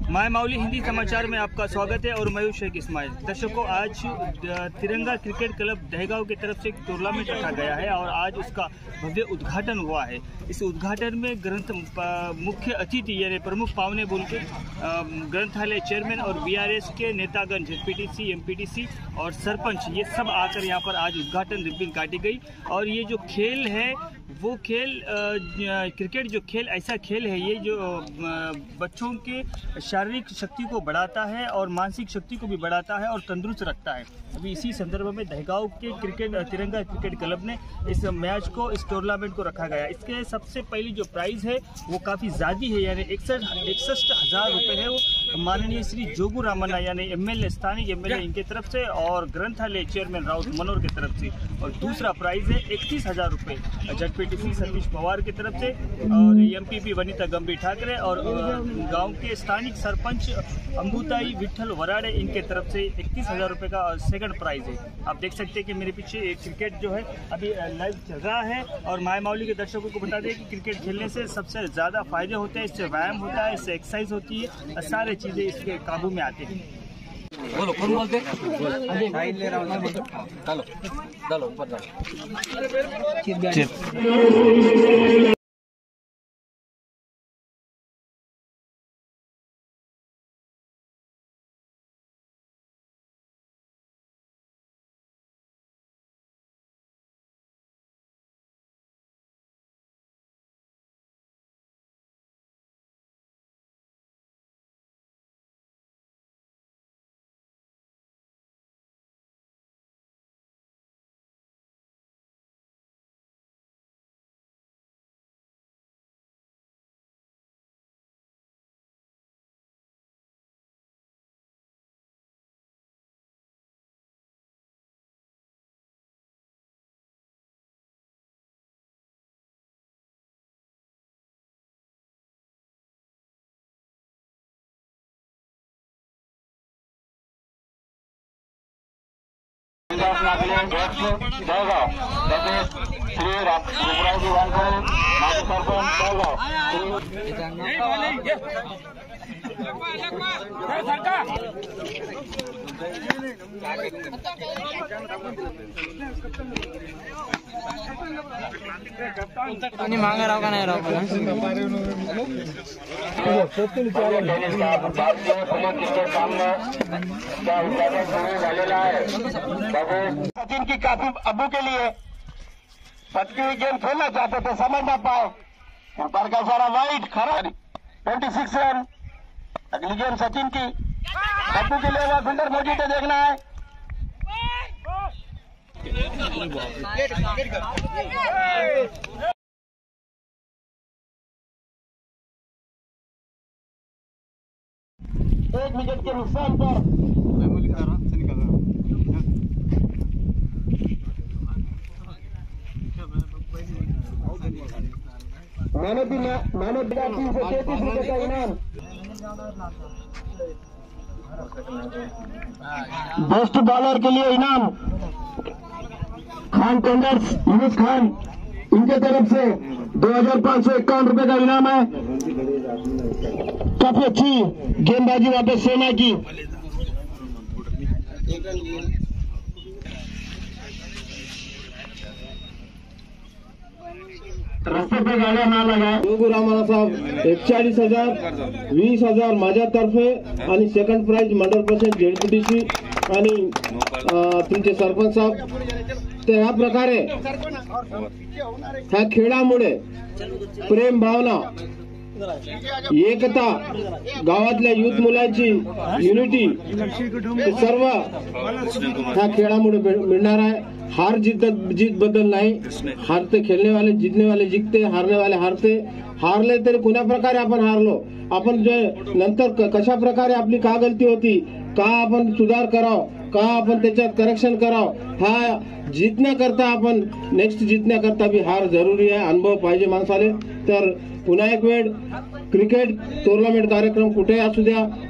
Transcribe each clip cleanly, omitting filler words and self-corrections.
My Mauli Hindi समाचार में आपका स्वागत है और मैं शेख इस्माइल। दर्शकों, आज तिरंगा क्रिकेट क्लब दहगांव की तरफ से एक टूर्नामेंट रखा गया है और आज उसका भव्य उद्घाटन हुआ है। इस उद्घाटन में मुख्य अतिथि यानी प्रमुख पावने बोल के ग्रंथालय चेयरमैन और बीआरएस के नेतागण जेडपीटीसी, एमपीटीसी और सरपंच ये सब आकर यहाँ पर आज उद्घाटन रिबन काटी गई। और ये जो खेल है वो खेल क्रिकेट जो खेल ऐसा खेल है ये जो बच्चों के शारीरिक शक्ति को बढ़ाता है और मानसिक शक्ति को भी बढ़ाता है और तंदुरुस्त रखता है। अभी इसी संदर्भ में दहगांव के तिरंगा क्रिकेट क्लब ने इस मैच को, इस टूर्नामेंट को रखा गया। इसके सबसे पहली जो प्राइज़ है वो काफ़ी ज़्यादा है, यानी 61,000 रुपये है। वो माननीय श्री जोगू रामन्ना यानी एमएलए, स्थानीय एमएलए इनके तरफ से और ग्रंथालय चेयरमैन राउत मनोहर की तरफ से। और दूसरा प्राइज़ है 31,000 रुपये जेडपीटीसी सतीश पवार की तरफ से और एमपीपी वनिता गंभीर ठाकरे और गांव के स्थानिक सरपंच अंबुताई विठल वराड़े इनके तरफ से 31,000 रुपये का सेकंड प्राइज है। आप देख सकते हैं कि मेरे पीछे एक क्रिकेट जो है अभी लाइव चल रहा है। और माय माउली के दर्शकों को बता दें कि क्रिकेट खेलने से सबसे ज़्यादा फायदे होते हैं, इससे व्यायाम होता है, इससे एक्सरसाइज होती है, सारे चीज़ें इसके काबू में आते हैं। बोलो, कौन बोलते? साइड ले रहा हूँ। चलो चलो ऊपर जाओ। मांगा राव का नहीं राव सचिन की काफी अबू के लिए पटकी गेम खेलना चाहते थे, समझ ना पाए। ऊपर का सारा वाइट खरा 26 रन। अगली गेम सचिन की अबू के लिए वह फिल्डर मौजूद है, देखना है। एक विकेट के नुकसान पर मैंने बिना 333 रुपये का इनाम। बेस्ट बॉलर के लिए इनाम खान टेंडर्स यूनुस खान, इनके तरफ से 2,551 रुपये का इनाम है। काफी अच्छी गेंदबाजी वापस सेना की। रस्ते पे गाड्या ना लगाय। जोगू रामन्ना साहेब 41,000, 20,000 माझ्यातर्फे आणि सेकंड प्राइज 100% जेडपीटीसी आणि तुमचे सरपंच साहेब। तर ह्या प्रकारे ह्या खेळामुळे प्रेम भावना, एकता, गावातल्या युथ मुलांची युनिटी सर्व ह्या खेळामुळे मिळणार आहे। हार जीत बद्दल नाही, हारते खेळणे वाले, जीतने वाले जीतते, हारने वाले हारते। हारले तरी कुणा प्रकारे आपण हारलो, आपण जे नंतर कशा प्रकारे आपली का गलती होती, का आपण सुधार कराव, का आपण त्याच्यात करेक्शन कराव, हा जितण्याकरता आपण नेक्स्ट जितण्याकरता भी हार जरुरी आहे, अनुभव पाहिजे माणसाले। तर पुन्हा एक वेळ क्रिकेट टूर्नामेंट कार्यक्रम कुठेही असू द्या,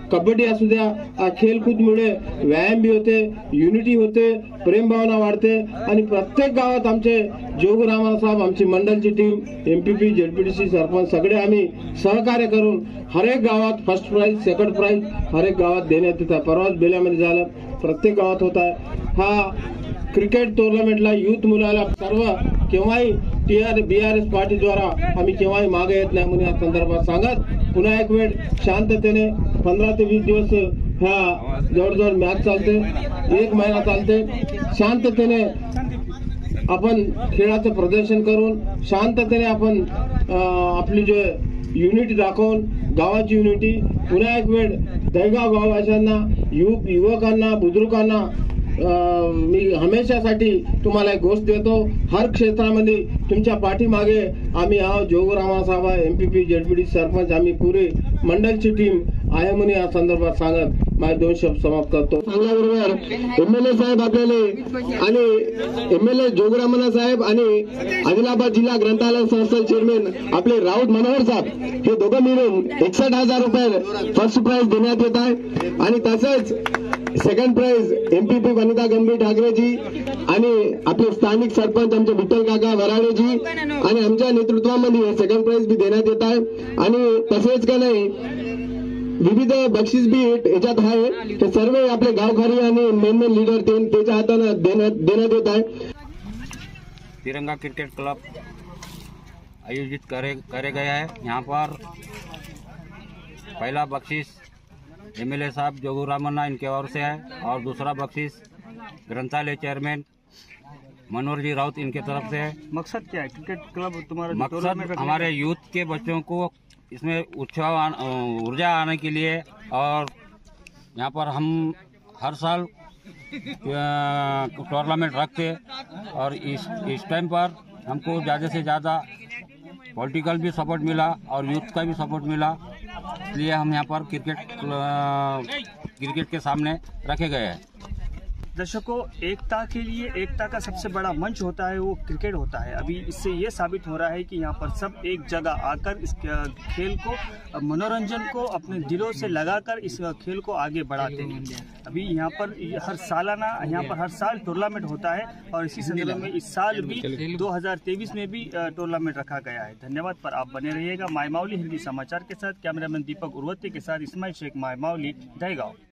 कबड्डी असू द्या, खेलकूदमुळे व्यायाम बी होते, युनिटी होते, प्रेम भावना वाढते आणि प्रत्येक गावात आमचे जोगू रामाला साहेब, आमची मंडलची टीम, MPP, ZPDC सरपंच सगळे आम्ही सहकार्य करून हर एक गावात फर्स्ट प्राइज, सेकंड प्राइज हर एक गावात देण्यात येत आहे. परवाच बेल्यामध्ये झालं, प्रत्येक गावात होत आहे. हा क्रिकेट टुर्नामेंटला युथ मुलाला सर्व केव्हाही BRS पार्टीद्वारा आम्ही केव्हाही मागे येत नाही म्हणून या संदर्भात सांगत, पुन्हा एक वेळ शांततेने 15 ते 20 दिवस ह्या जवळजवळ मॅच चालते, 1 महिना चालते. शांततेने आपण खेळाचं प्रदर्शन करून शांततेने आपण आपली जे युनिटी दाखवून, गावाची युनिटी, पुन्हा एक वेळ दहेगाव गाववासियांना, युवकांना, बुजुर्गांना मी हमेशासाठी तुम्हाला एक गोष्ट देतो, हर क्षेत्रामध्ये तुमच्या पाठीमागे आम्ही आहोत. जोगू रामासाहेब, MPP, ZPDC सरपंच, आम्ही पुरी मंडलची टीम आहे म्हणून या संदर्भात सांगत माझे 2 शब्द समाप्त करतो. सांगल्याबरोबर MLA साहेब आपल्याला आणि MLA जोगूरामना साहेब आणि आदिलाबाद जिल्हा ग्रंथालय संस्था चेअरमॅन आपले राऊत मनोहर साहेब हे दोघं मिळून 61,000 रुपये फर्स्ट प्राइज देण्यात येत आहे आणि तसंच सेकंड प्राइज MPP वनिता गंभीर ठाकरेजी आणि आपले स्थानिक सरपंच आमचे विठ्ठल काका वराडेजी आणि आमच्या नेतृत्वामध्ये सेकंड प्राइज बी देण्यात येत आहे. आणि तसेच का नाही विविध बक्षीस बी याच्यात आहे, ते सर्व आपले गावखारी आणि मेन लीडर त्याच्या हातानं देण्यात येत आहे. तिरंगा क्रिकेट क्लब आयोजित करे गया है. यहाँ पर पहला बख्शीश MLA साहब जोगू रामन्ना इनके ओर से है और दूसरा बख्शीश ग्रंथालय चेयरमैन मनोहर जी राउत इनके तरफ से है. मकसद क्या है क्रिकेट क्लब तुम्हारा? मकसद हमारे यूथ के बच्चों को इसमें ऊर्जा आने के लिए, और यहाँ पर हम हर साल टूर्नामेंट रखते और इस टाइम पर हमको ज़्यादा से ज़्यादा पॉलिटिकल भी सपोर्ट मिला और यूथ का भी सपोर्ट मिला, इसलिए हम यहाँ पर क्रिकेट के सामने रखे गए हैं. दर्शकों, एकता के लिए एकता का सबसे बड़ा मंच होता है वो क्रिकेट होता है. अभी इससे ये साबित हो रहा है कि यहाँ पर सब एक जगह आकर इस खेल को, मनोरंजन को अपने दिलों से लगाकर इस खेल को आगे बढ़ाते हैं. अभी यहाँ पर हर साल टूर्नामेंट होता है और इसी संदर्भ में इस साल भी 2023 में भी टूर्नामेंट रखा गया है. धन्यवाद. पर आप बने रहिएगा माय मावली हिंदी समाचार के साथ. कैमरामैन दीपक उर्वती के साथ इस्माइल शेख, माय मावली, दहेगांव.